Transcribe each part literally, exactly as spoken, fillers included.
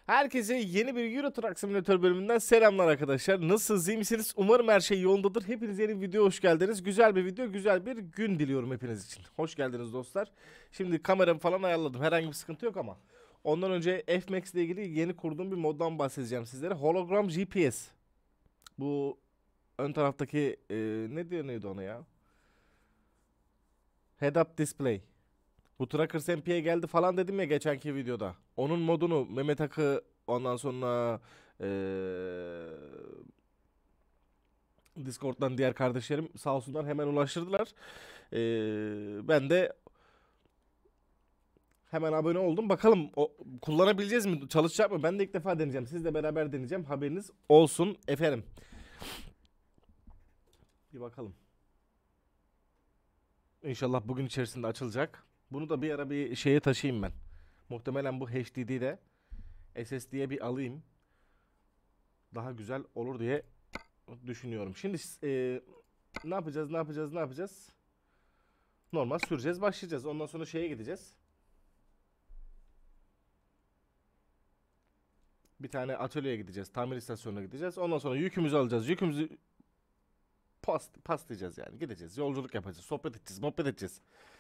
Herkese yeni bir Euro Truck Simulator bölümünden selamlar arkadaşlar. Nasılsınız, iyi misiniz? Umarım her şey yolundadır. Hepiniz yeni bir videoya hoş geldiniz. Güzel bir video, güzel bir gün diliyorum hepiniz için. Hoş geldiniz dostlar. Şimdi kameramı falan ayarladım. Herhangi bir sıkıntı yok ama. Ondan önce F-Max ile ilgili yeni kurduğum bir moddan bahsedeceğim sizlere. Hologram G P S. Bu ön taraftaki e, ne diyor neydi ona ya? Head-up display. Bu Trackers M P'ye geldi falan dedim ya geçenki videoda. Onun modunu Mehmet Akı ondan sonra ee, Discord'dan diğer kardeşlerim sağ olsunlar hemen ulaştırdılar. Ee, ben de hemen abone oldum. Bakalım o, kullanabileceğiz mi? Çalışacak mı? Ben de ilk defa deneyeceğim. Sizle beraber deneyeceğim. Haberiniz olsun efendim. Bir bakalım. İnşallah bugün içerisinde açılacak. Bunu da bir ara bir şeye taşıyayım ben. Muhtemelen bu H D D'de S S D'ye bir alayım. Daha güzel olur diye düşünüyorum. Şimdi e, ne yapacağız, ne yapacağız, ne yapacağız? Normal süreceğiz, başlayacağız. Ondan sonra şeye gideceğiz. Bir tane atölyeye gideceğiz, tamir istasyonuna gideceğiz. Ondan sonra yükümüzü alacağız. Yükümüzü past, paslayacağız yani. Gideceğiz, yolculuk yapacağız, sohbet edeceğiz, muhabbet edeceğiz.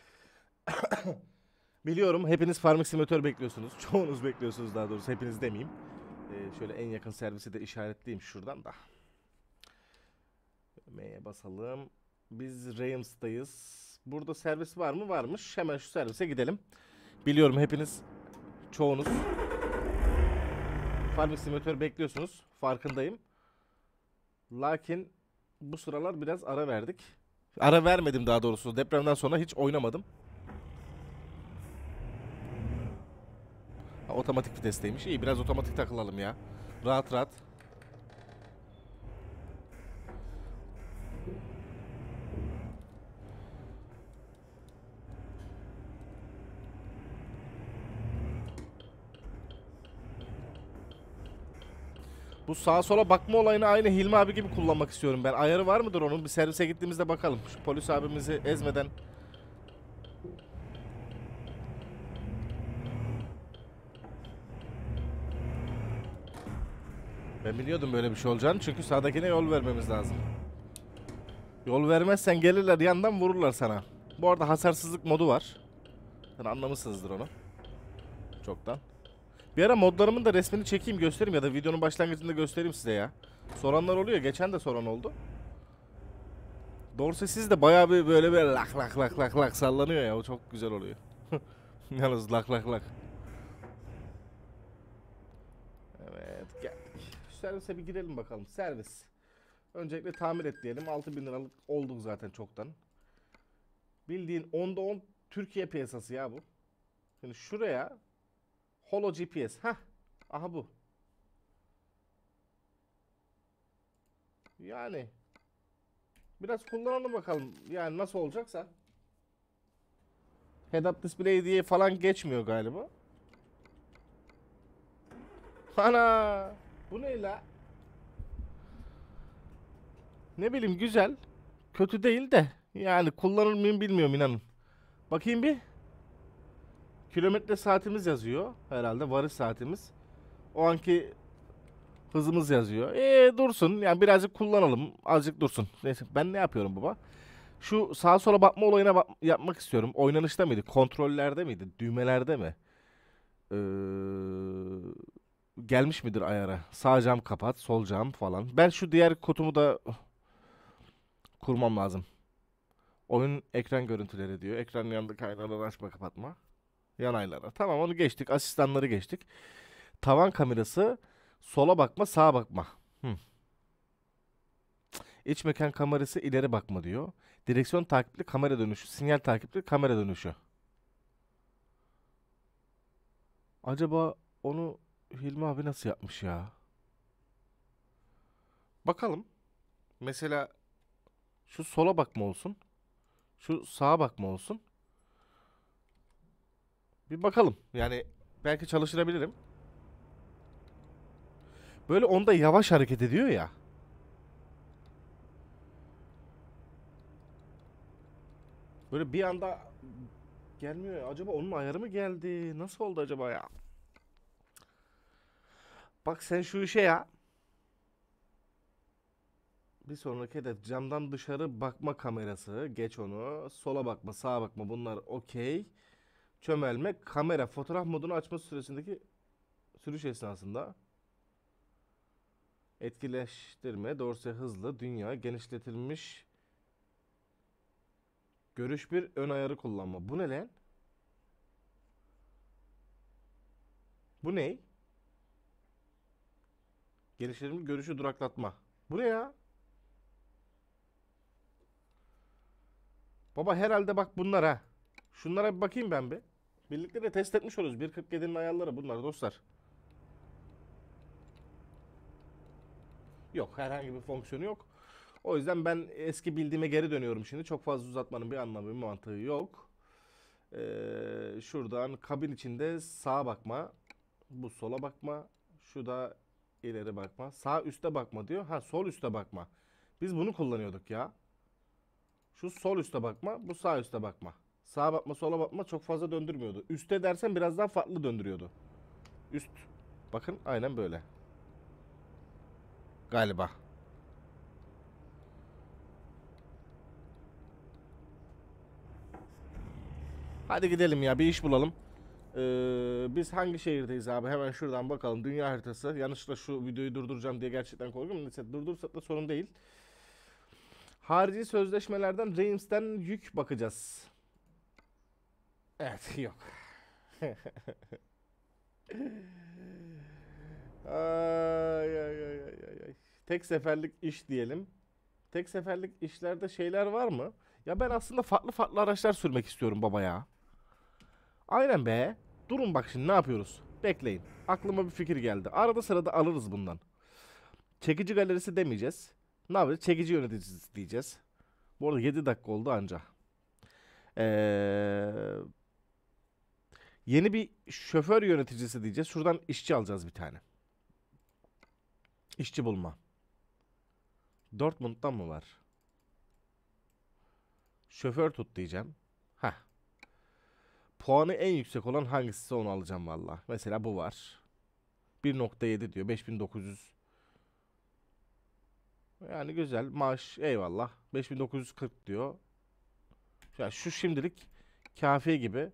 Biliyorum hepiniz Farming Simulator bekliyorsunuz. Çoğunuz bekliyorsunuz daha doğrusu. Hepiniz demeyeyim. Ee, şöyle en yakın servisi de işaretleyeyim şuradan da. M'ye basalım. Biz Rams'tayız. Burada servis var mı? Varmış. Hemen şu servise gidelim. Biliyorum hepiniz, çoğunuz Farming Simulator bekliyorsunuz. Farkındayım. Lakin bu sıralar biraz ara verdik. Ara vermedim daha doğrusu. Depremden sonra hiç oynamadım. Ha, otomatik vitesteymiş. İyi, biraz otomatik takılalım ya. Rahat rahat. Bu sağa sola bakma olayını aynı Hilmi abi gibi kullanmak istiyorum ben. Ayarı var mıdır onun? Bir servise gittiğimizde bakalım. Şu polis abimizi ezmeden. Ben biliyordum böyle bir şey olacağını, çünkü sağdakine yol vermemiz lazım. Yol vermezsen gelirler yandan vururlar sana. Bu arada hasarsızlık modu var. Sen anlamışsınızdır onu. Çoktan. Bir ara modlarımın da resmini çekeyim göstereyim ya da videonun başlangıcında göstereyim size ya. Soranlar oluyor. Geçen de soran oldu. Doğrusu siz de bayağı bir böyle bir lak lak lak lak lak sallanıyor ya. O çok güzel oluyor. Yalnız lak lak lak. Evet, geldik. Şu servise bir girelim bakalım. Servis. Öncelikle tamir et diyelim. altı bin liralık olduk zaten çoktan. Bildiğin onda on Türkiye piyasası ya bu. Şimdi şuraya Holo G P S. Hah. Aha bu. Yani biraz kullanalım bakalım. Yani nasıl olacaksa. Head-up display diye falan geçmiyor galiba. Ana! Bu ne la? Ne bileyim, güzel. Kötü değil de. Yani kullanır mıyım bilmiyorum, inanın. Bakayım bir. Kilometre saatimiz yazıyor. Herhalde varış saatimiz. O anki hızımız yazıyor. Eee dursun. Yani birazcık kullanalım. Azıcık dursun. Neyse, ben ne yapıyorum baba? Şu sağa sola bakma olayına bak yapmak istiyorum. Oynanışta mıydı? Kontrollerde miydi? Düğmelerde mi? Ee, gelmiş midir ayara? Sağ cam kapat, sol cam falan. Ben şu diğer kutumu da kurmam lazım. Oyun ekran görüntüleri diyor. Ekranın yanındaki aynaları açma kapatma. Yan aynalar. Tamam, onu geçtik. Asistanları geçtik. Tavan kamerası, sola bakma, sağa bakma. Hı. İç mekan kamerası, ileri bakma diyor. Direksiyon takipli kamera dönüşü, sinyal takipli kamera dönüşü. Acaba onu Hilmi abi nasıl yapmış ya? Bakalım. Mesela şu sola bakma olsun. Şu sağa bakma olsun. Bir bakalım. Yani belki çalıştırabilirim. Böyle onda yavaş hareket ediyor ya. Böyle bir anda gelmiyor ya. Acaba onun ayarı mı geldi? Nasıl oldu acaba ya? Bak sen şu işe ya. Bir sonraki hedef camdan dışarı bakma kamerası. Geç onu. Sola bakma, sağa bakma. Bunlar okey. Çömelme, kamera, fotoğraf modunu açma süresindeki sürüş esnasında. Etkileştirme, dorse hızlı, dünya, genişletilmiş. Görüş bir ön ayarı kullanma. Bu ne lan? Bu ne? Genişletilmiş görüşü duraklatma. Bu ne ya? Baba herhalde bak bunlar ha. Şunlara bir bakayım ben bir. Birlikte de test etmiş oluruz. bir kırk yedinin ayarları bunlar dostlar. Yok, herhangi bir fonksiyonu yok. O yüzden ben eski bildiğime geri dönüyorum şimdi. Çok fazla uzatmanın bir anlamı, bir mantığı yok. Ee, şuradan kabin içinde sağa bakma. Bu sola bakma. Şu da ileri bakma. Sağ üste bakma diyor. Ha, sol üste bakma. Biz bunu kullanıyorduk ya. Şu sol üste bakma. Bu sağ üste bakma. Sağa bakma, sola bakma çok fazla döndürmüyordu. Üste dersen biraz daha farklı döndürüyordu. Üst. Bakın aynen böyle. Galiba. Hadi gidelim ya, bir iş bulalım. Ee, biz hangi şehirdeyiz abi? Hemen şuradan bakalım. Dünya haritası. Yanlışlıkla şu videoyu durduracağım diye gerçekten korkuyorum. Neyse, durdursak da sorun değil. Harici sözleşmelerden Reims'ten yük bakacağız. Evet, yok. Ay, ay, ay, ay, ay, ay. Tek seferlik iş diyelim. Tek seferlik işlerde şeyler var mı? Ya ben aslında farklı farklı araçlar sürmek istiyorum baba ya. Aynen be. Durun bak şimdi ne yapıyoruz? Bekleyin. Aklıma bir fikir geldi. Arada sırada alırız bundan. Çekici galerisi demeyeceğiz. Ne yapacağız? Çekici yöneticisi diyeceğiz. Bu arada yedi dakika oldu anca. Ee, yeni bir şoför yöneticisi diyeceğiz. Şuradan işçi alacağız bir tane. İşçi bulma. Dortmund'dan mı var? Şoför tut diyeceğim. Heh. Puanı en yüksek olan hangisi onu alacağım valla. Mesela bu var. bir nokta yedi diyor. beş bin dokuz yüz. Yani güzel. Maaş eyvallah. beş bin dokuz yüz kırk diyor. Ya şu şimdilik kafi gibi.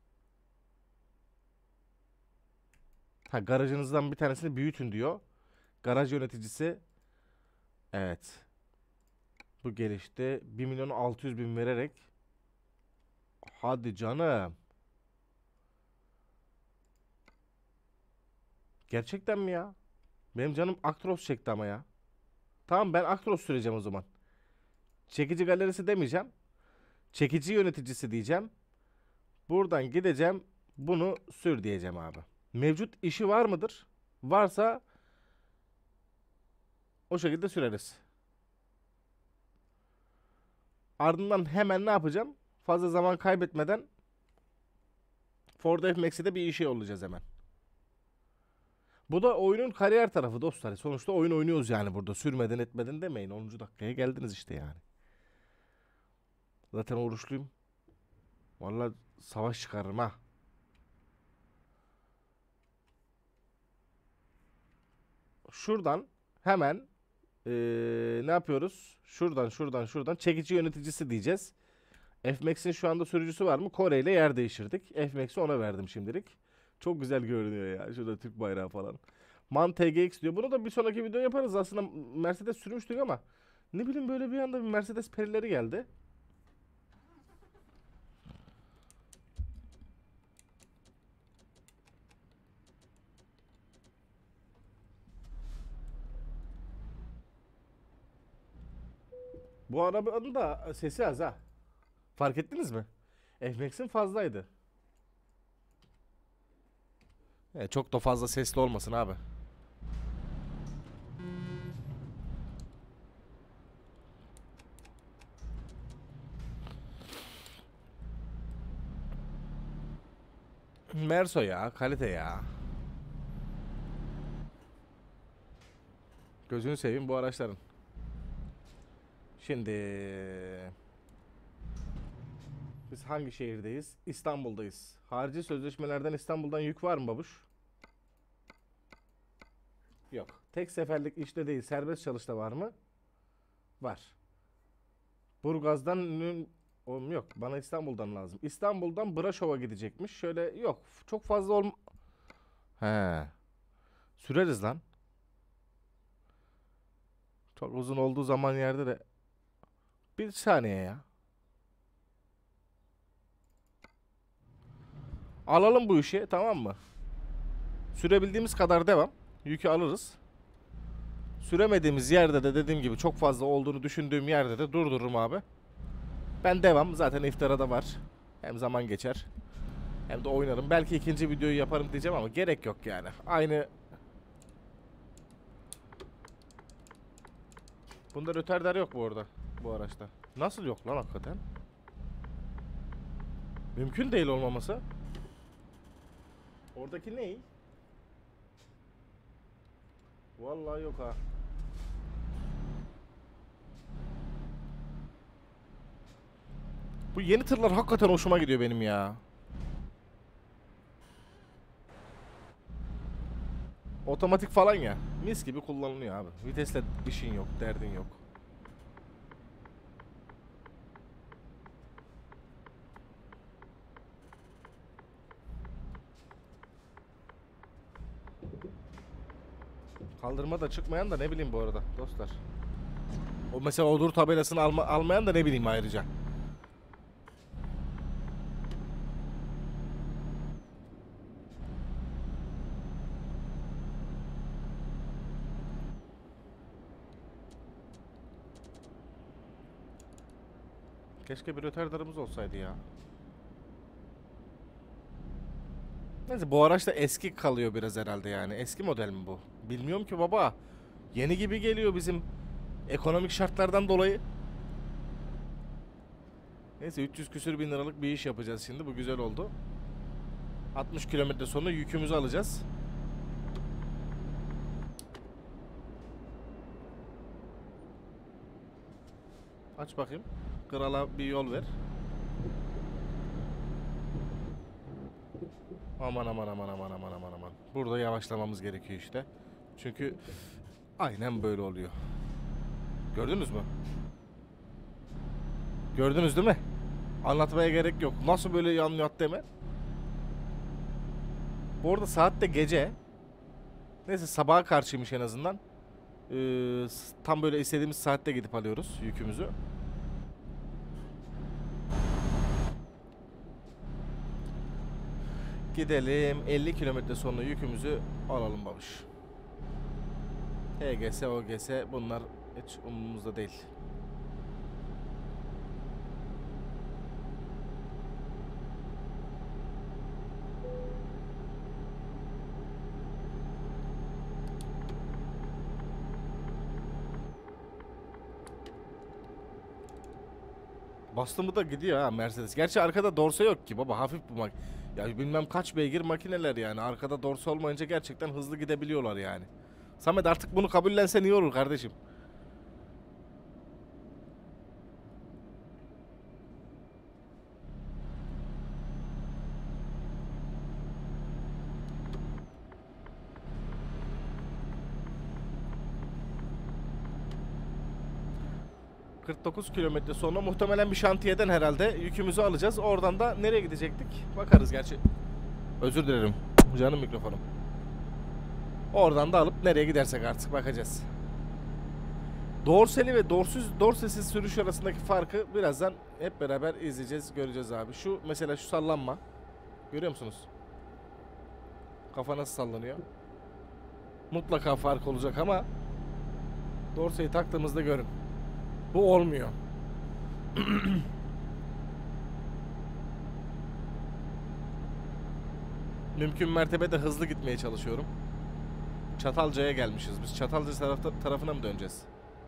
Ha, garajınızdan bir tanesini büyütün diyor. Garaj yöneticisi. Evet. Bu gelişti. bir milyon altı yüz bin vererek. Hadi canım. Gerçekten mi ya? Benim canım Actros çekti ama ya. Tamam, ben Actros süreceğim o zaman. Çekici galerisi demeyeceğim. Çekici yöneticisi diyeceğim. Buradan gideceğim. Bunu sür diyeceğim abi. Mevcut işi var mıdır? Varsa o şekilde süreriz. Ardından hemen ne yapacağım? Fazla zaman kaybetmeden Ford F-Max'e de bir işe olacağız hemen. Bu da oyunun kariyer tarafı dostlar. Sonuçta oyun oynuyoruz yani burada. Sürmeden etmeden demeyin. onuncu dakikaya geldiniz işte yani. Zaten oruçluyum. Vallahi savaş çıkarırım ha. Şuradan hemen ee, ne yapıyoruz? Şuradan şuradan şuradan çekici yöneticisi diyeceğiz. F-Max'in şu anda sürücüsü var mı? Kore ile yer değiştirdik. F-Max'i ona verdim şimdilik. Çok güzel görünüyor ya. Şurada Türk bayrağı falan. MAN T G X diyor. Bunu da bir sonraki video yaparız. Aslında Mercedes sürmüştük ama ne bileyim böyle bir anda bir Mercedes perileri geldi. Bu arabanın da sesi az ha. Fark ettiniz mi? F-Max'in fazlaydı. E, çok da fazla sesli olmasın abi. Merso ya, kalite ya. Gözünü seveyim bu araçların. Şimdi biz hangi şehirdeyiz? İstanbul'dayız. Harici sözleşmelerden İstanbul'dan yük var mı babuş? Yok. Tek seferlik işte değil, serbest çalışta var mı? Var. Burgaz'dan Nün- Oğlum yok. Bana İstanbul'dan lazım. İstanbul'dan Braşov'a gidecekmiş. Şöyle yok. Çok fazla olm... He. Süreriz lan. Çok uzun olduğu zaman yerde de bir saniye ya. Alalım bu işi, tamam mı? Sürebildiğimiz kadar devam. Yükü alırız. Süremediğimiz yerde de dediğim gibi çok fazla olduğunu düşündüğüm yerde de durdururum abi. Ben devam. Zaten iftara da var. Hem zaman geçer. Hem de oynarım. Belki ikinci videoyu yaparım diyeceğim ama gerek yok yani. Aynı. Bunda rötardar yok bu arada. Bu araçta. Nasıl yok lan hakikaten? Mümkün değil olmaması. Oradaki ney? Vallahi yok ha. Bu yeni tırlar hakikaten hoşuma gidiyor benim ya. Otomatik falan ya. Mis gibi kullanılıyor abi. Vitesle işin yok, derdin yok. Kaldırma da çıkmayan da ne bileyim bu arada dostlar. O mesela odur tabelasını alma, almayan da ne bileyim ayrıca. Keşke bir rötardarımız olsaydı ya. Neyse bu araç da eski kalıyor biraz herhalde yani. Eski model mi bu? Bilmiyorum ki baba. Yeni gibi geliyor bizim ekonomik şartlardan dolayı. Neyse üç yüz küsür bin liralık bir iş yapacağız şimdi. Bu güzel oldu. altmış kilometre sonra yükümüzü alacağız. Aç bakayım. Krala bir yol ver. Aman aman aman aman aman aman aman. Burada yavaşlamamız gerekiyor işte. Çünkü aynen böyle oluyor. Gördünüz mü? Gördünüz değil mi? Anlatmaya gerek yok. Nasıl böyle yan yattı hemen? Bu arada saat de gece. Neyse sabaha karşıymış en azından. Ee, tam böyle istediğimiz saatte gidip alıyoruz yükümüzü. Gidelim elli kilometre sonra yükümüzü alalım babuş. H G S, O G S bunlar hiç umurumuzda değil. Bastı mı da gidiyor ha Mercedes. Gerçi arkada dorsa yok ki baba, hafif bu mak. Ya bilmem kaç beygir makineler yani. Arkada dorsa olmayınca gerçekten hızlı gidebiliyorlar yani. Samet artık bunu kabullensen iyi olur kardeşim. kırk dokuz kilometre sonra muhtemelen bir şantiyeden herhalde yükümüzü alacağız. Oradan da nereye gidecektik? Bakarız gerçi. Özür dilerim. Canım mikrofonum. Oradan da alıp nereye gidersek artık bakacağız. Dorseli ve dorsuz, dorsesiz sürüş arasındaki farkı birazdan hep beraber izleyeceğiz, göreceğiz abi. Şu mesela şu sallanma. Görüyor musunuz? Kafa nasıl sallanıyor? Mutlaka fark olacak ama dorseyi taktığımızda görün. Bu olmuyor. Mümkün mertebede hızlı gitmeye çalışıyorum. Çatalca'ya gelmişiz. Biz Çatalca tarafta, tarafına mı döneceğiz?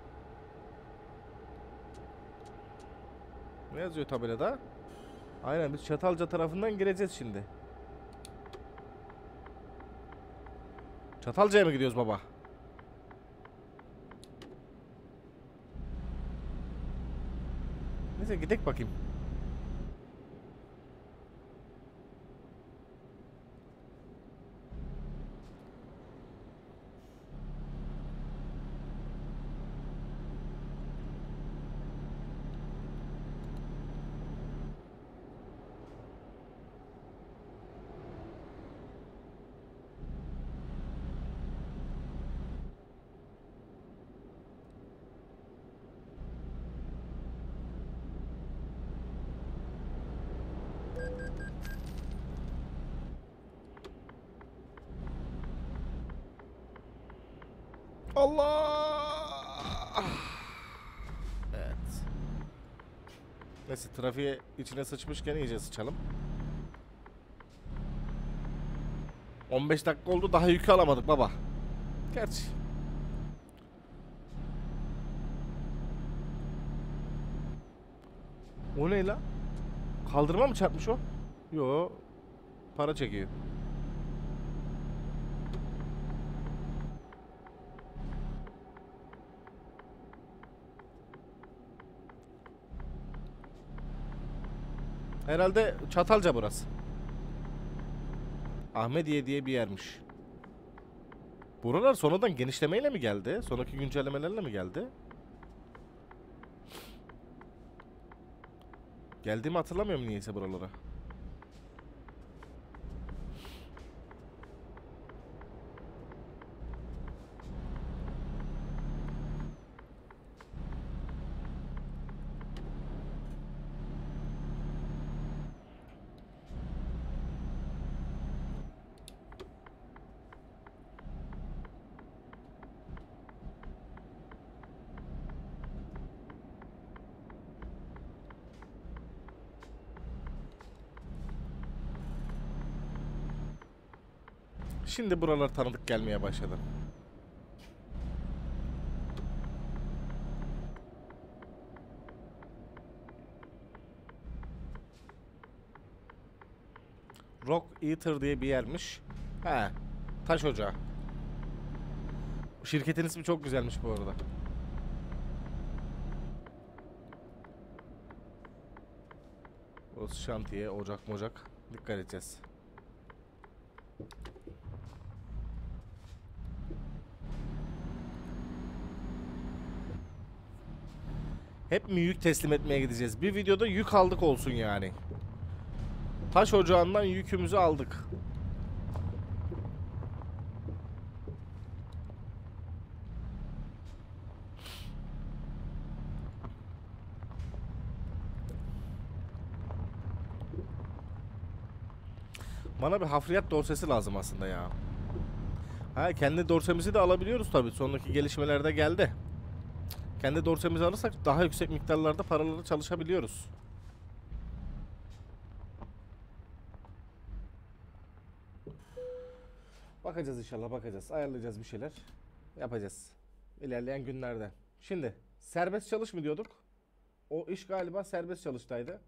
Ne yazıyor tabelada? Aynen biz Çatalca tarafından gireceğiz şimdi. Çatalca'ya mı gidiyoruz baba? Neyse gidelim bakayım. Allah! Evet. Neyse, trafiğe içine sıçmışken iyice sıçalım. on beş dakika oldu, daha yükü alamadık baba. Gerçi. O ne la? Kaldırıma mı çarpmış o? Yo. Para çekiyor. Herhalde Çatalca burası. Ahmediye diye bir yermiş. Buralar sonradan genişlemeyle mi geldi? Sonraki güncellemelerle mi geldi? Geldiğimi hatırlamıyorum niyeyse buralara. Şimdi buralar tanıdık gelmeye başladı. Rock Eater diye bir yermiş. He. Taş ocağı. Şirketin ismi çok güzelmiş bu arada. Burası şantiye, ocak mocak. Dikkat edeceğiz. Hep mi yük teslim etmeye gideceğiz? Bir videoda yük aldık olsun yani. Taş ocağından yükümüzü aldık. Bana bir hafriyat dorsesi lazım aslında ya. Ha, kendi dorsemizi de alabiliyoruz tabii. Sonraki gelişmelerde geldi. Kendi dorsemizi alırsak daha yüksek miktarlarda paraları çalışabiliyoruz. Bakacağız inşallah, bakacağız. Ayarlayacağız bir şeyler. Yapacağız. İlerleyen günlerde. Şimdi serbest çalış mı diyorduk? O iş galiba serbest çalıştaydı.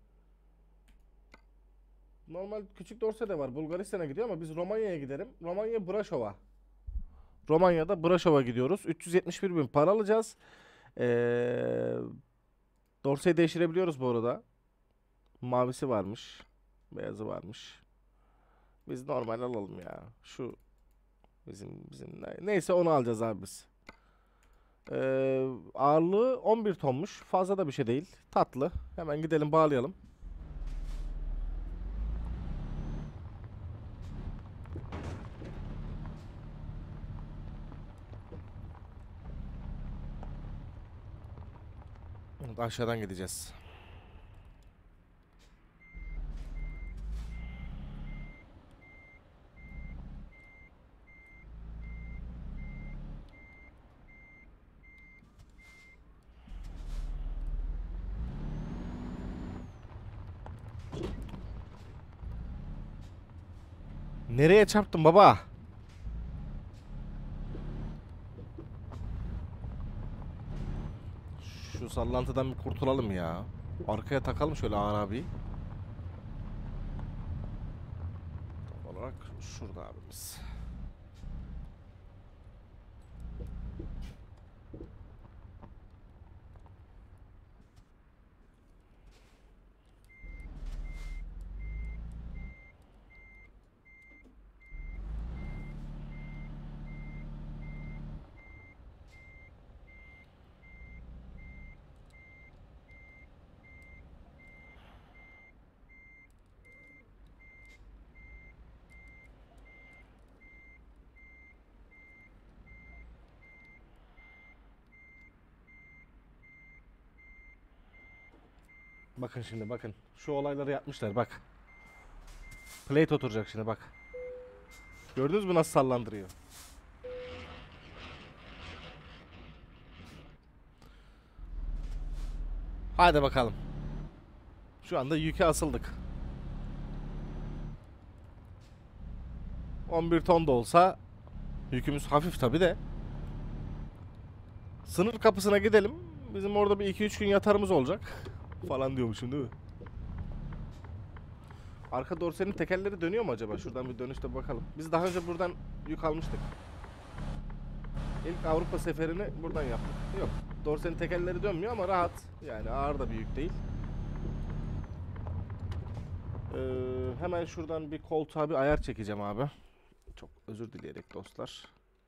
Normal küçük dorse de var. Bulgaristan'a gidiyor ama biz Romanya'ya gidelim. Romanya Braşova. Romanya'da Braşova gidiyoruz. üç yüz yetmiş bir bin para alacağız. Ee, dorseyi değiştirebiliyoruz bu arada. Mavisi varmış. Beyazı varmış. Biz normal alalım ya. Şu bizim bizim neyse onu alacağız abi biz. Ee, ağırlığı on bir tonmuş. Fazla da bir şey değil. Tatlı. Hemen gidelim bağlayalım. Aşağıdan gideceğiz. Nereye çarptın baba? Şu sallantıdan bir kurtulalım ya. Arkaya takalım şöyle ağır abi. Tam olarak şurada abimiz. Bakın şimdi bakın. Şu olayları yapmışlar bak. Plate oturacak şimdi bak. Gördünüz mü nasıl sallandırıyor? Hadi bakalım. Şu anda yüke asıldık. on bir ton da olsa yükümüz hafif tabi de. Sınır kapısına gidelim. Bizim orada bir iki üç gün yatarımız olacak. Falan diyormuşum değil mi? Arka dorsenin tekerleri dönüyor mu acaba? Şuradan bir dönüşte bakalım. Biz daha önce buradan yük almıştık. İlk Avrupa seferini buradan yaptık. Yok. Dorsenin tekerleri dönmüyor ama rahat. Yani ağır da bir yük değil. Ee, hemen şuradan bir koltuğa bir ayar çekeceğim abi. Çok özür dileyerek dostlar.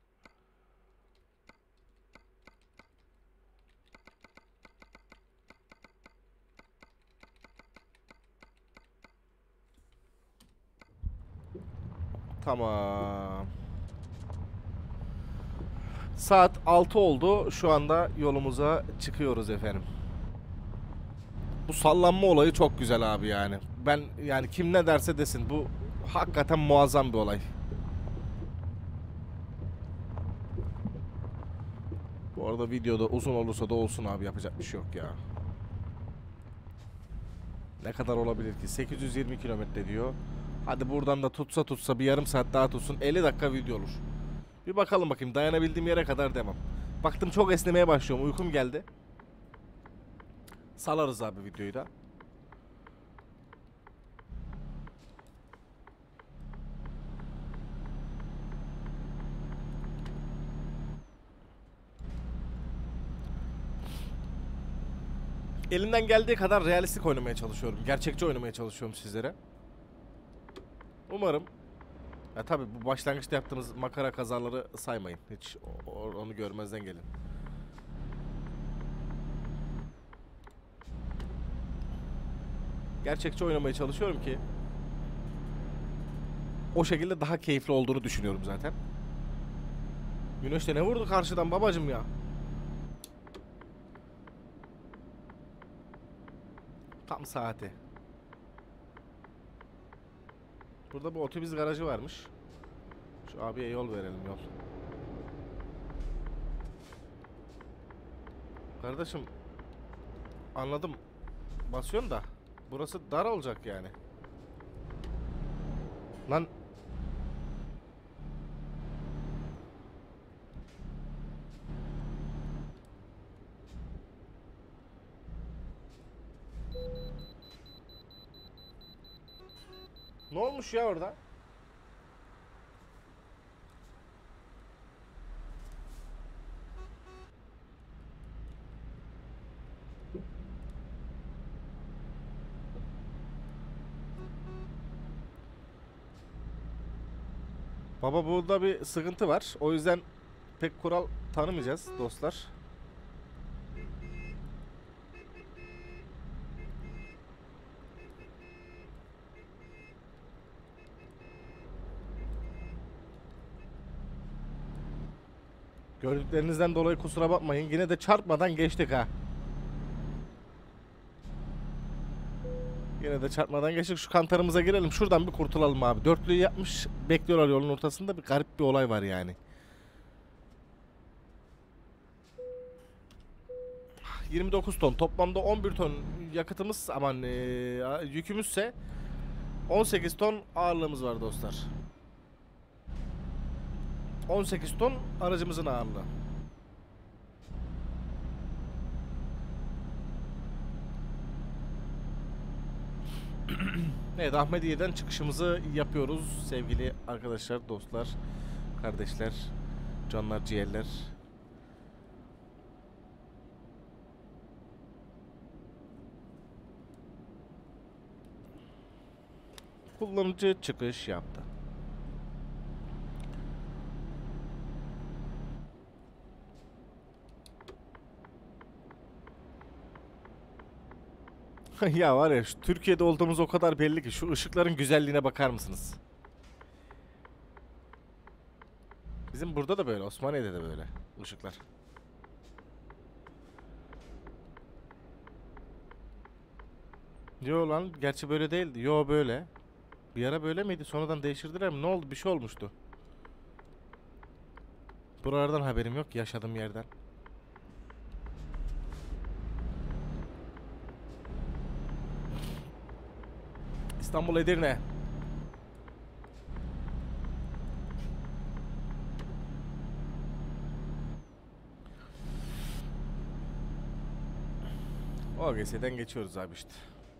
Tamam. Saat altı oldu. Şu anda yolumuza çıkıyoruz efendim. Bu sallanma olayı çok güzel abi yani. Ben yani kim ne derse desin bu hakikaten muazzam bir olay. Bu arada videoda uzun olursa da olsun abi, yapacak bir şey yok ya. Ne kadar olabilir ki? sekiz yüz yirmi kilometre diyor. Hadi buradan da tutsa tutsa bir yarım saat daha tutsun. elli dakika video olur. Bir bakalım bakayım, dayanabildiğim yere kadar demem. Baktım çok esnemeye başlıyorum. Uykum geldi. Salarız abi videoyu da. Elimden geldiği kadar realistik oynamaya çalışıyorum. Gerçekçi oynamaya çalışıyorum sizlere. Umarım. Ya tabii bu başlangıçta yaptığınız makara kazaları saymayın. Hiç onu görmezden gelin. Gerçekçi oynamaya çalışıyorum ki o şekilde daha keyifli olduğunu düşünüyorum zaten. Güneş de ne vurdu karşıdan babacım ya. Tam saati. Burada bir otobüs garajı varmış. Şu abiye yol verelim, yol. Kardeşim anladım. Basıyorum da burası dar olacak yani. Lan ne olmuş ya orada? Baba burada bir sıkıntı var. O yüzden pek kural tanımayacağız dostlar. Gördüklerinizden dolayı kusura bakmayın. Yine de çarpmadan geçtik ha. Yine de çarpmadan geçtik. Şu kantarımıza girelim. Şuradan bir kurtulalım abi. Dörtlüyü yapmış. Bekliyorlar yolun ortasında. Bir garip bir olay var yani. yirmi dokuz ton. Toplamda on bir ton yakıtımız, aman ee, yükümüzse on sekiz ton ağırlığımız var dostlar. on sekiz ton aracımızın ağırlığı. Evet, Ahmediye'den çıkışımızı yapıyoruz sevgili arkadaşlar, dostlar, kardeşler, canlar, ciğerler. Kullanıcı çıkış yaptı. Ya var ya, şu Türkiye'de olduğumuz o kadar belli ki. Şu ışıkların güzelliğine bakar mısınız? Bizim burada da böyle, Osmaniye'de de böyle ışıklar. Yo lan, gerçi böyle değildi. Yo böyle. Bir ara böyle miydi? Sonradan değiştirdiler mi? Ne oldu? Bir şey olmuştu. Buralardan haberim yok, yaşadığım yerden. İstanbul Edirne. O G S'den geçiyoruz abi işte.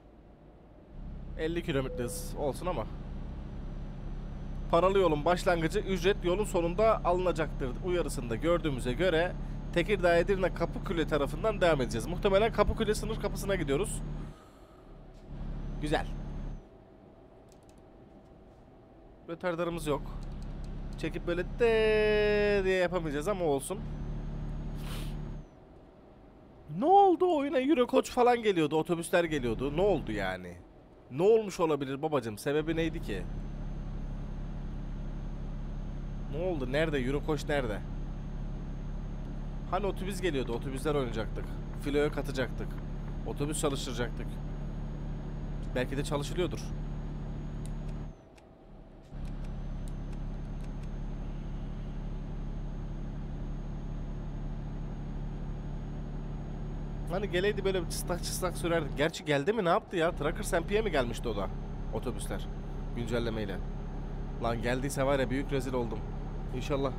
elli kilometre hız olsun ama paralı yolun başlangıcı, ücret yolun sonunda alınacaktır uyarısında gördüğümüze göre Tekirdağ Edirne Kapıkule tarafından devam edeceğiz. Muhtemelen Kapıkule sınır kapısına gidiyoruz. Güzel. Retardarımız yok. Çekip böyle de diye yapamayacağız ama olsun. Ne oldu oyuna? Euro Coach falan geliyordu, otobüsler geliyordu. Ne oldu yani? Ne olmuş olabilir babacım? Sebebi neydi ki? Ne oldu? Nerede? Euro Coach nerede? Hani otobüs geliyordu, otobüsler oynayacaktık. Filoya katacaktık. Otobüs çalıştıracaktık. Belki de çalışılıyordur. Hani geleydi böyle çıstak çıstak sürerdik. Gerçi geldi mi, ne yaptı ya? Tracker M P'ye mi gelmişti o da? Otobüsler. Güncellemeyle. Lan geldiyse var ya, büyük rezil oldum. İnşallah.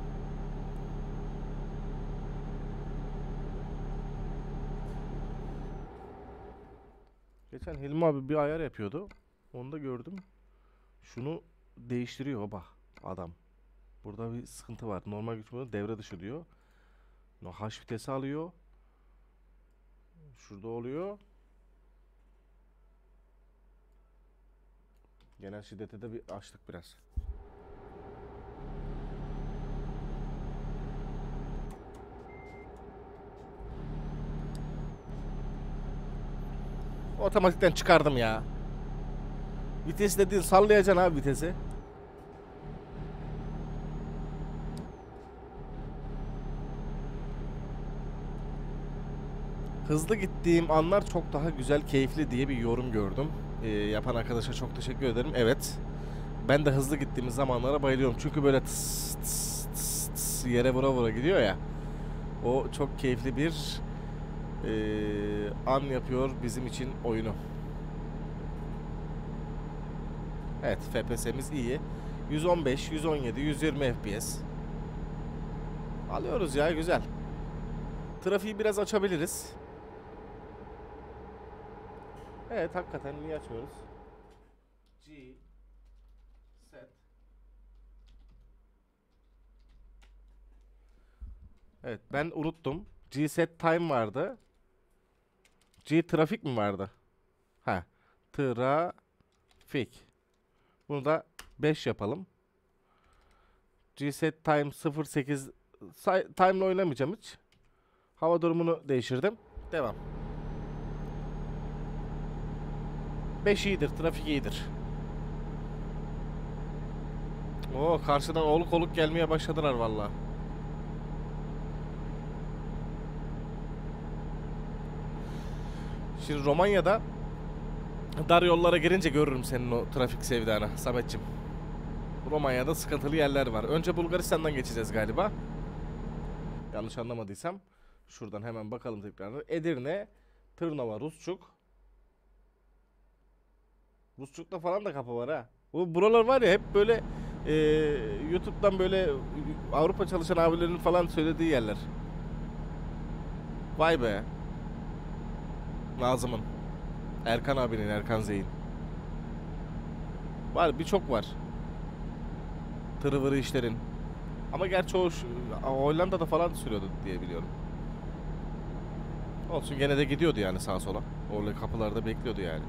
Geçen Hilmi abi bir ayar yapıyordu. Onu da gördüm. Şunu değiştiriyor baba adam. Burada bir sıkıntı var. Normal güç modu devre dışı diyor. No, H vitesi alıyor. Şurada oluyor. Genel şiddete de bir açtık biraz. Otomatikten çıkardım ya. Vites dediğin sallayacaksın abi vitesi. Hızlı gittiğim anlar çok daha güzel, keyifli diye bir yorum gördüm. Ee, yapan arkadaşa çok teşekkür ederim. Evet. Ben de hızlı gittiğimiz zamanlara bayılıyorum. Çünkü böyle tıs tıs tıs tıs yere vura vura gidiyor ya. O çok keyifli bir ee, an yapıyor bizim için oyunu. Evet, F P S'miz iyi. yüz on beş, yüz on yedi, yüz yirmi F P S. Alıyoruz ya, güzel. Trafiği biraz açabiliriz. Evet, hakikaten niye açmıyoruz? G set. Evet, ben unuttum. G set time vardı. G trafik mi vardı? Ha, trafik. Bunu da beş yapalım. G set time sıfır sekiz time'la oynamayacağım hiç. Hava durumunu değiştirdim. Devam. beş iyidir, trafik iyidir. Oo, karşıdan oluk oluk gelmeye başladılar vallahi. Şimdi Romanya'da dar yollara girince görürüm senin o trafik sevdanı Sametçim. Romanya'da sıkıntılı yerler var. Önce Bulgaristan'dan geçeceğiz galiba. Yanlış anlamadıysam. Şuradan hemen bakalım tekrar. Edirne, Tırnava, Rusçuk. Rusçuk'ta falan da kapı var ha. Bu buralar var ya, hep böyle e, YouTube'dan böyle Avrupa çalışan abilerin falan söylediği yerler. Vay be. Nazım'ın. Erkan abinin, Erkan Zeyn. Var, birçok var. Tırıvırı işlerin. Ama gerçi o şu, Hollanda'da falan sürüyordu diye biliyorum. Olsun, gene de gidiyordu yani sağa sola. Orada kapılarda bekliyordu yani.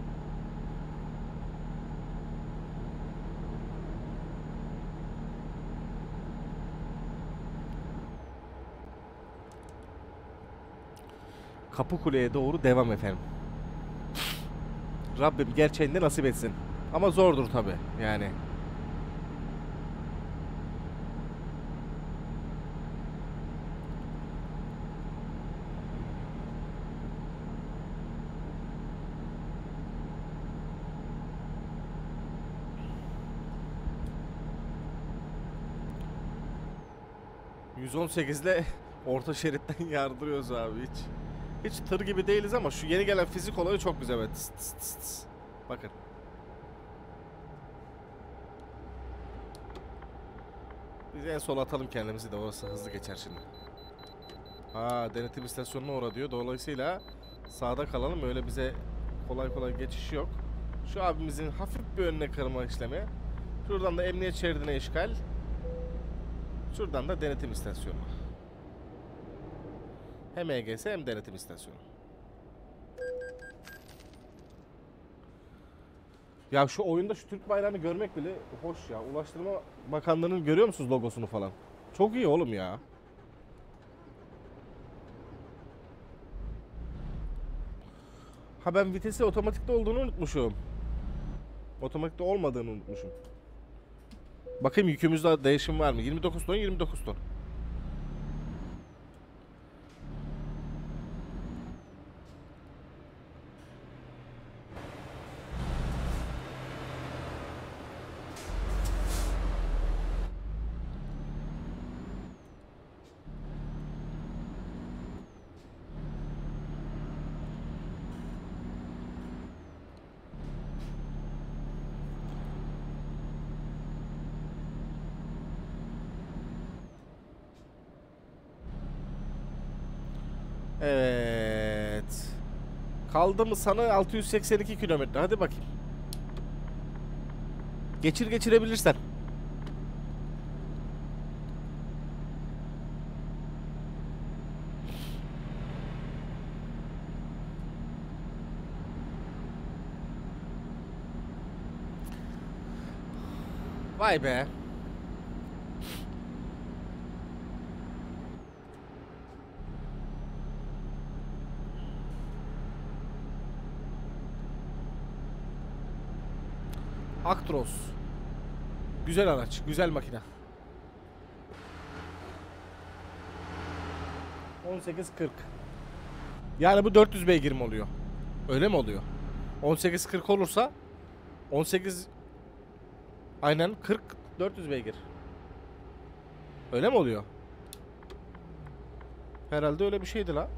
Kapıkule'ye doğru devam efendim. Rabbim gerçeğinde nasip etsin. Ama zordur tabi yani. yüz on sekiz ile orta şeritten yardırıyoruz abi hiç. Hiç tır gibi değiliz ama şu yeni gelen fizik olayı çok güzel. Evet. Tıs tıs tıs tıs. Bakın. Bir en sola atalım kendimizi de, orası hızlı geçer şimdi. Aa, denetim istasyonuna uğra diyor. Dolayısıyla sağda kalalım. Öyle bize kolay kolay geçiş yok. Şu abimizin hafif bir önüne kırma işlemi. Şuradan da emniyet şeridine işgal. Şuradan da denetim istasyonu. Hem E G S hem denetim istasyonu. Ya şu oyunda şu Türk bayrağını görmek bile hoş ya. Ulaştırma Bakanlığı'nın görüyor musunuz logosunu falan? Çok iyi oğlum ya. Ha, ben vitesi otomatikte olduğunu unutmuşum. Otomatikte olmadığını unutmuşum. Bakayım yükümüzde değişim var mı? yirmi dokuz ton, yirmi dokuz ton. Evet. Kaldı mı sana altı yüz seksen iki kilometre. Hadi bakayım. Geçir geçirebilirsen. Vay be. Actros. Güzel araç, güzel makine. on sekiz kırk. Yani bu dört yüz beygir mi oluyor? Öyle mi oluyor? on sekiz kırk olursa on sekiz, aynen kırk, dört yüz beygir. Öyle mi oluyor? Herhalde öyle bir şeydi la.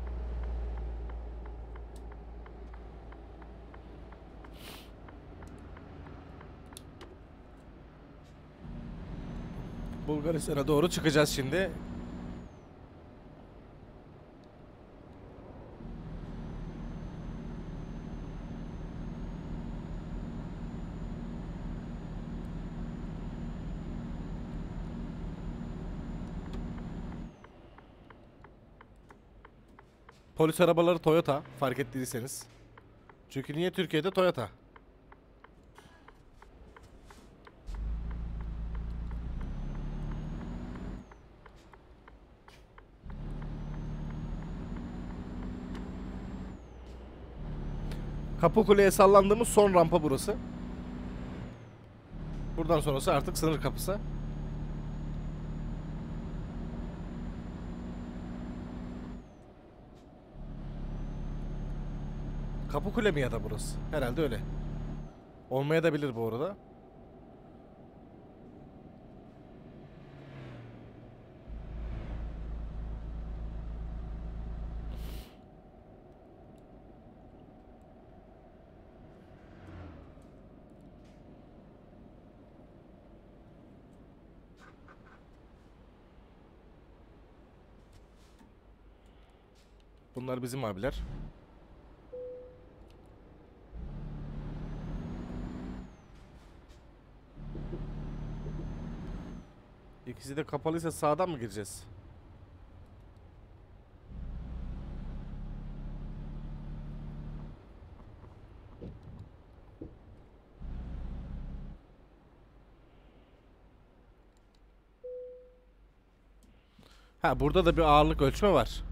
Bulgaristan'a doğru çıkacağız şimdi. Polis arabaları Toyota, fark ettiyseniz. Çünkü niye Türkiye'de Toyota? Kapıkule'ye sallandığımız son rampa burası. Buradan sonrası artık sınır kapısı. Kapıkule mi ya da burası? Herhalde öyle. Olmaya da bilir bu arada. Bunlar bizim abiler. İkisi de kapalıysa sağdan mı gireceğiz? Ha, burada da bir ağırlık ölçme var.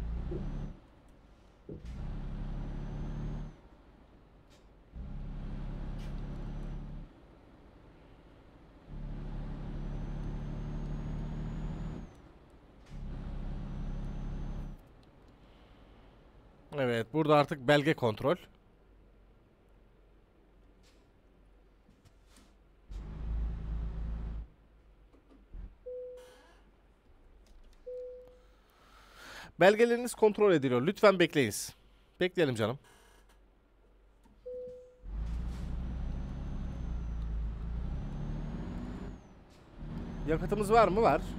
Evet, burada artık belge kontrol. Belgeleriniz kontrol ediliyor. Lütfen bekleyiniz. Bekleyelim canım. Yakıtımız var mı? Var.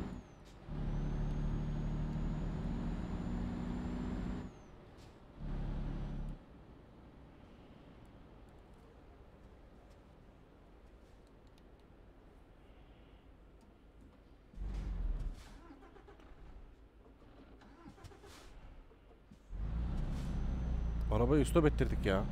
Arabayı stop ettirdik ya.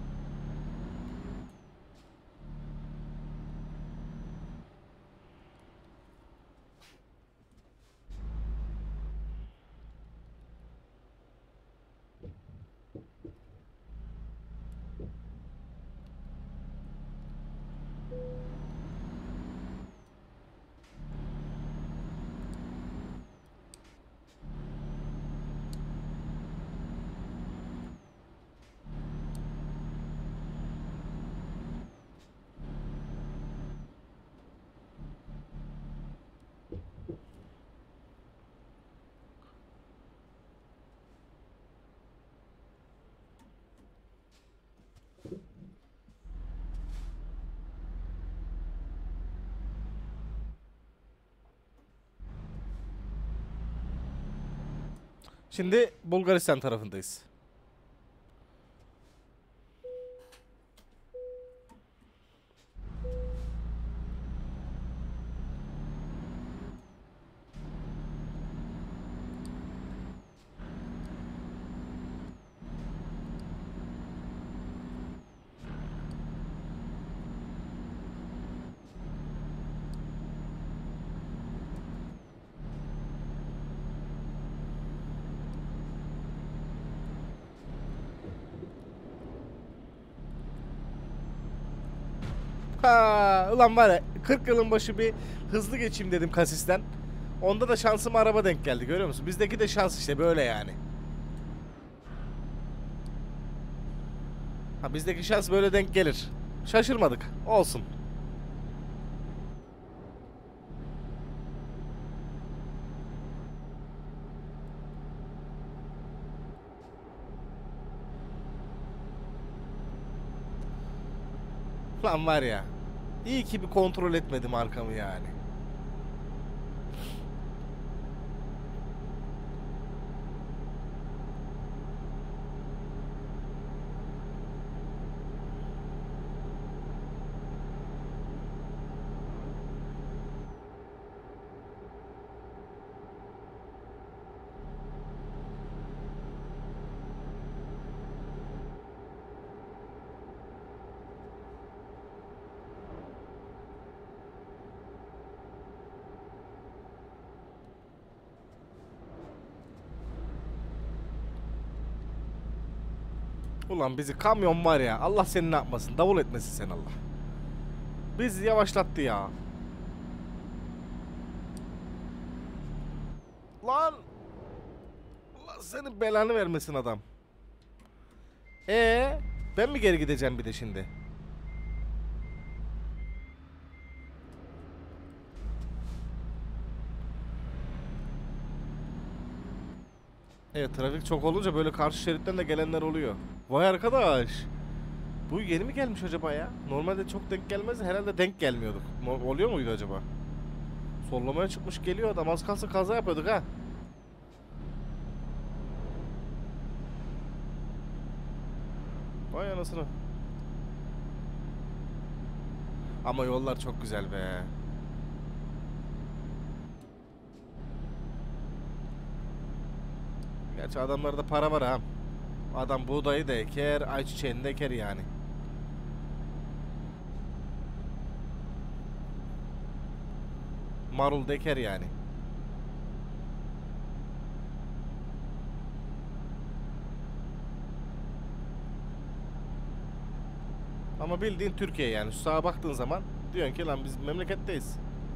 Şimdi Bulgaristan tarafındayız. Ha, ulan var ya kırk yılın başı bir hızlı geçeyim dedim kasisten. Onda da şansıma araba denk geldi, görüyor musun? Bizdeki de şans işte böyle yani. Ha, bizdeki şans böyle denk gelir. Şaşırmadık. Olsun. Lan var ya. İyi ki bir kontrol etmedim arkamı yani. Ulan bizi kamyon var ya, Allah seni ne yapmasın, davul etmesin sen Allah. Bizi yavaşlattı ya. Lan Allah senin belanı vermesin adam. Ee, ben mi geri gideceğim bir de şimdi? Evet, trafik çok olunca böyle karşı şeritten de gelenler oluyor. Vay arkadaş. Bu yeni mi gelmiş acaba ya? Normalde çok denk gelmez, herhalde denk gelmiyorduk. Mo- Oluyor muydu acaba? Sollamaya çıkmış geliyor adam, az kalsın kaza yapıyorduk ha. Vay anasını. Ama yollar çok güzel be. Gerçi adamlarda para var ha. Adam buğdayı da eker, ayçiçeğini de eker yani. Marul da eker yani. Ama bildiğin Türkiye yani. Şu sağa baktığın zaman diyorsun ki lan biz memleketteyiz.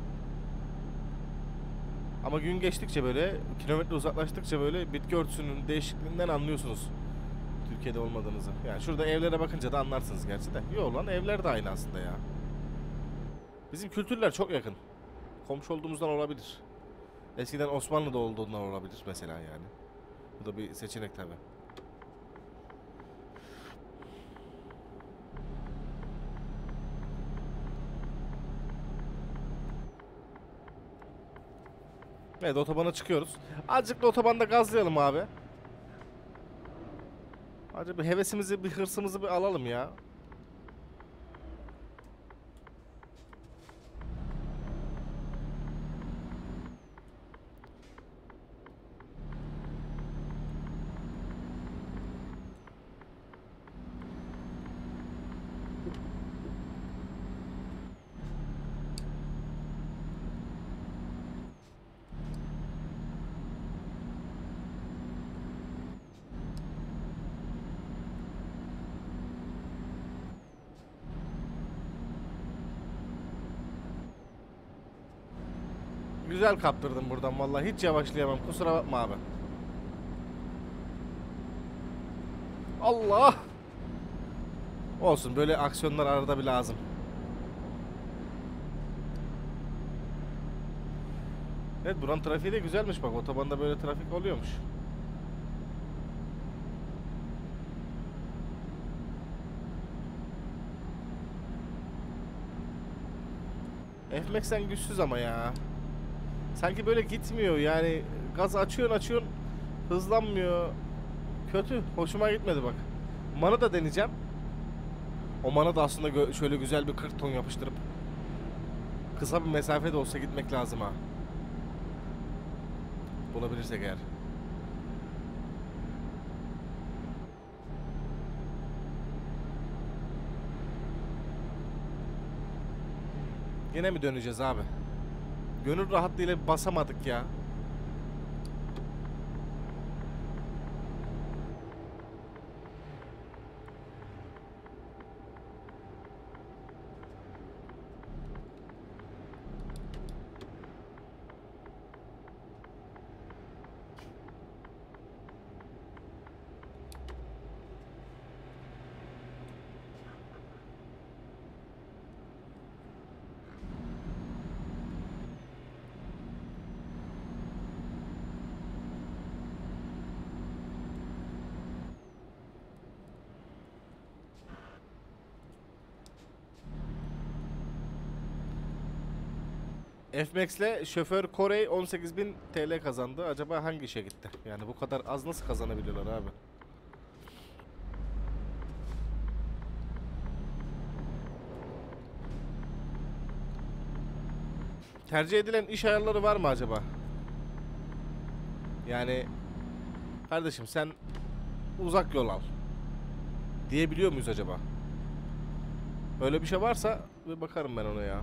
Ama gün geçtikçe böyle, kilometre uzaklaştıkça böyle bitki örtüsünün değişikliğinden anlıyorsunuz Türkiye'de olmadığınızı. Yani şurada evlere bakınca da anlarsınız gerçi de. Yok lan, evler de aynı aslında ya. Bizim kültürler çok yakın. Komşu olduğumuzdan olabilir. Eskiden Osmanlı'da olduğundan olabilir mesela yani. Bu da bir seçenek tabi. Evet, otobana çıkıyoruz. Azıcık da otobanda gazlayalım abi. Acaba bir hevesimizi, bir hırsımızı bir alalım ya. Güzel kaptırdım buradan vallahi, hiç yavaşlayamam, kusura bakma abi. Allah! Olsun, böyle aksiyonlar arada bir lazım. Evet, buranın trafiği de güzelmiş bak, otobanda böyle trafik oluyormuş. F-Max'ten güçsüz ama ya. Sanki böyle gitmiyor yani, gaz açıyorsun açıyorsun hızlanmıyor. Kötü, hoşuma gitmedi bak. Mana da deneyeceğim. O mana da aslında şöyle güzel bir kırk ton yapıştırıp kısa bir mesafe de olsa gitmek lazım ha. Bulabilirsek eğer. Yine mi döneceğiz abi? Gönül rahatlığıyla basamadık ya. F-Max'le şoför Korey on sekiz bin T L kazandı. Acaba hangi işe gitti? Yani bu kadar az nasıl kazanabiliyorlar abi? Tercih edilen iş ayarları var mı acaba? Yani kardeşim sen uzak yol al diyebiliyor muyuz acaba? Öyle bir şey varsa bir bakarım ben ona ya.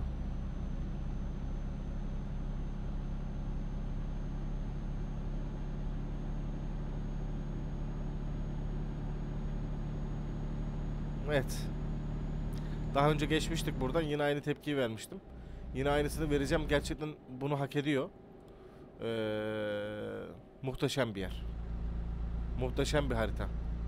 Evet. Daha önce geçmiştik buradan, yine aynı tepkiyi vermiştim. Yine aynısını vereceğim. Gerçekten bunu hak ediyor. Ee, muhteşem bir yer. Muhteşem bir harita.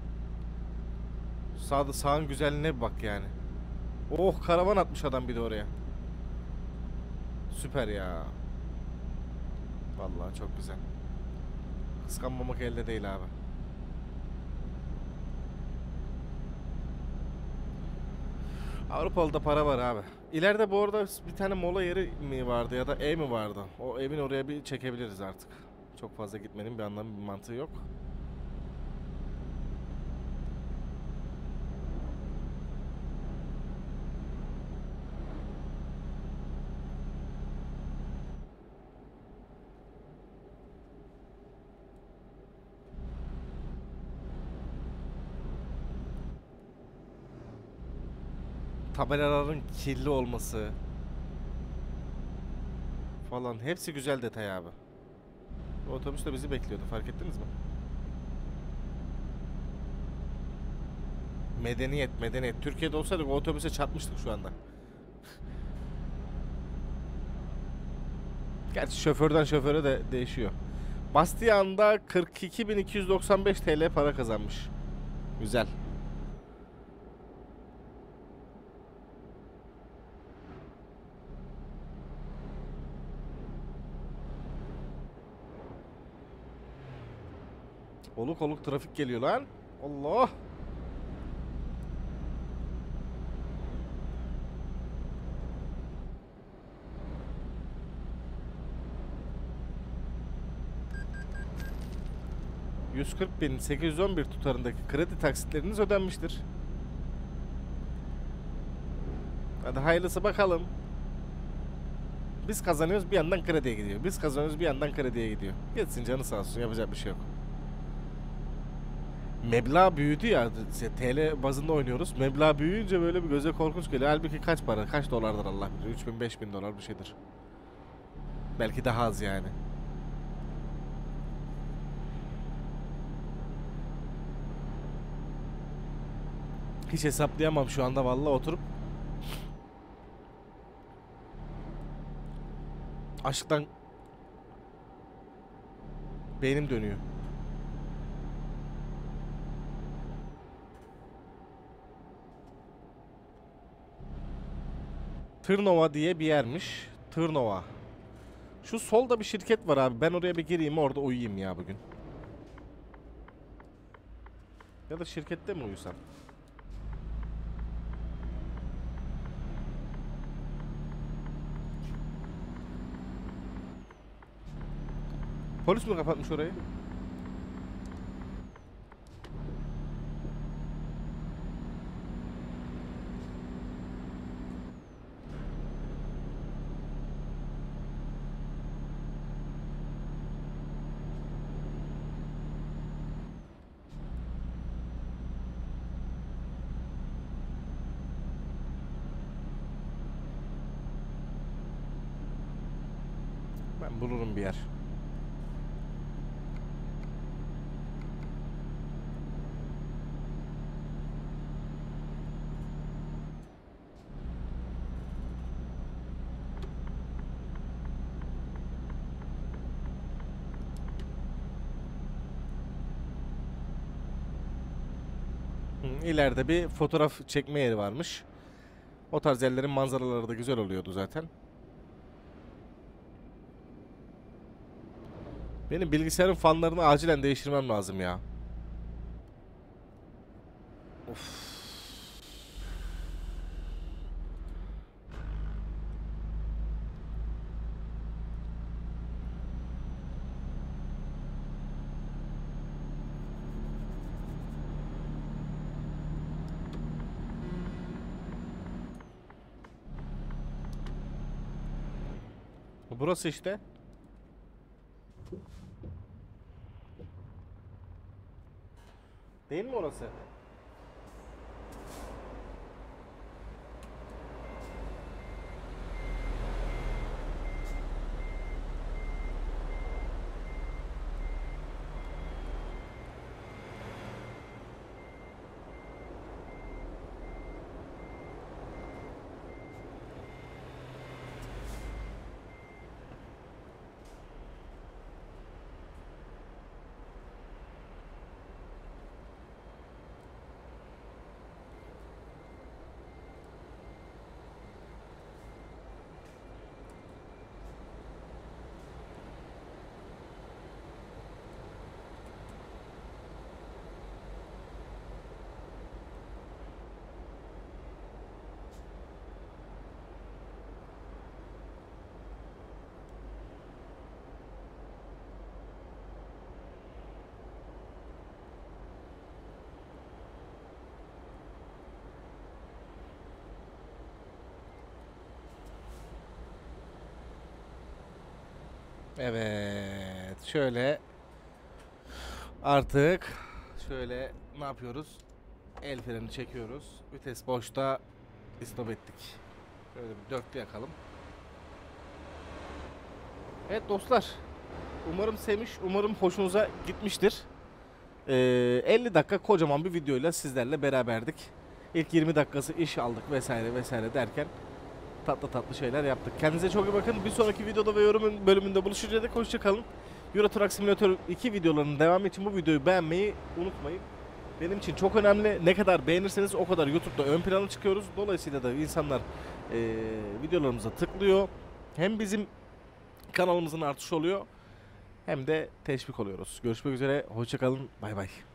Sağda, sağın güzelliğine bir bak yani. Oh, karavan atmış adam bir de oraya. Süper ya. Vallahi çok güzel. Kıskanmamak elde değil abi. Avrupalı'da para var abi. İleride bu arada bir tane mola yeri mi vardı ya da ev mi vardı? O evin oraya bir çekebiliriz artık. Çok fazla gitmenin bir anlamı, bir mantığı yok. Tabelaların kirli olması falan, hepsi güzel detay abi. Bu otobüs de bizi bekliyordu, fark ettiniz mi? Medeniyet, medeniyet. Türkiye'de olsaydık o otobüse çarpmıştık şu anda. Gerçi şoförden şoföre de değişiyor. Bastian'da kırk iki bin iki yüz doksan beş T L para kazanmış. Güzel. Oluk oluk trafik geliyor lan. Allah. yüz kırk bin sekiz yüz on bir tutarındaki kredi taksitleriniz ödenmiştir. Hadi hayırlısı bakalım. Biz kazanıyoruz, bir yandan krediye gidiyor. Biz kazanıyoruz, bir yandan krediye gidiyor. Gitsin, canı sağ olsun, yapacak bir şey yok. Meblağ büyüdü ya, T L bazında oynuyoruz. Meblağ büyüyünce böyle bir göze korkunç geliyor. Halbuki kaç para, kaç dolardır Allah bilir. üç bin beş bin dolar bir şeydir. Belki daha az yani. Hiç hesaplayamam şu anda vallahi oturup. Aşktan beynim dönüyor. Tırnova diye bir yermiş. Tırnova. Şu solda bir şirket var abi. Ben oraya bir gireyim, orada uyuyayım ya bugün. Ya da şirkette mi uyusam? Polis mi kapatmış orayı? Ben bulurum bir yer. Hı, ileride bir fotoğraf çekme yeri varmış. O tarz yerlerin manzaraları da güzel oluyordu zaten. Benim bilgisayarın fanlarını acilen değiştirmem lazım ya. Of. Burası işte. Değil mi orası? Evet. Şöyle artık şöyle ne yapıyoruz? El freni çekiyoruz. Vites boşta, istop ettik. Şöyle bir dörtlü yakalım. Evet dostlar. Umarım sevmiş, umarım hoşunuza gitmiştir. Ee, elli dakika kocaman bir videoyla sizlerle beraberdik. İlk yirmi dakikası iş aldık vesaire vesaire derken tatlı tatlı şeyler yaptık. Kendinize çok iyi bakın. Bir sonraki videoda ve yorum bölümünde buluşuncaya dek hoşça kalın. Euro Truck Simulator iki videolarının devamı için bu videoyu beğenmeyi unutmayın. Benim için çok önemli. Ne kadar beğenirseniz o kadar YouTube'da ön plana çıkıyoruz. Dolayısıyla da insanlar e, videolarımıza tıklıyor. Hem bizim kanalımızın artışı oluyor hem de teşvik oluyoruz. Görüşmek üzere. Hoşça kalın. Bay bay.